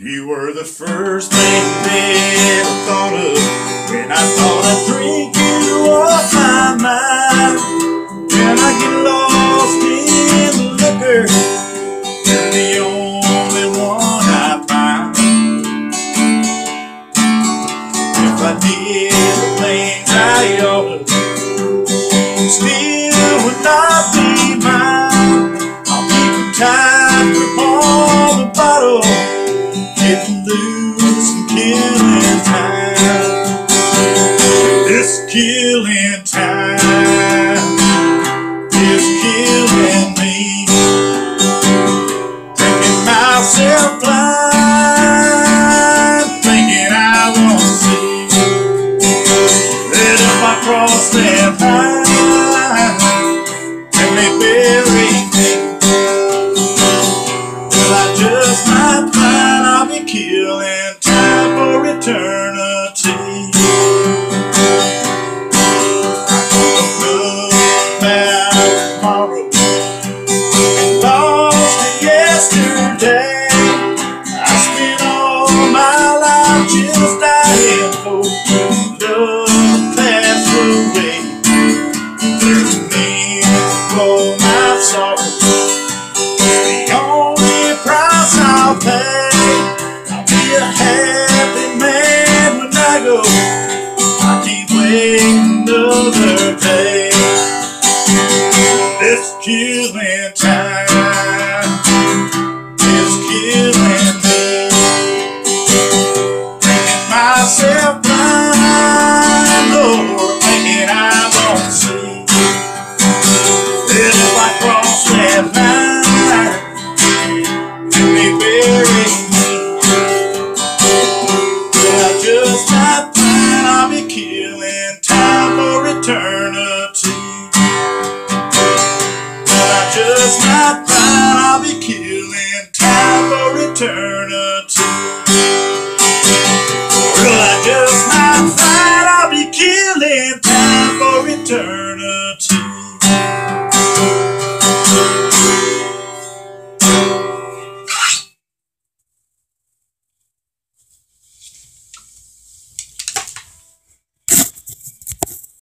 You were the first thing that I thought of when I thought I'd drink you off my mind. When I get lost in the liquor, you're the only one I find. If I did the things I ought to, still would not be mine. I'll keep them tight, grip on the bottle, getting loose and killing time. This killing time is killing me. Drinking myself blind, thinking I won't see that if I cross that line, and they bury me, well, I just might find I'll be killing time for eternity. I don't know about tomorrow, lost to yesterday. I spent all my life just dying for love to pass away. There's a name for my sorrow, the only price I'll pay. I'll be a happy man when I go. I can't wait another day. This killing time is killing me. Thinking myself blind, Lord, thinking I won't see that if I cross that line, and they bury me, well, I just might find I'll be killing time for eternity. Well, I just might find I'll be killing time for eternity.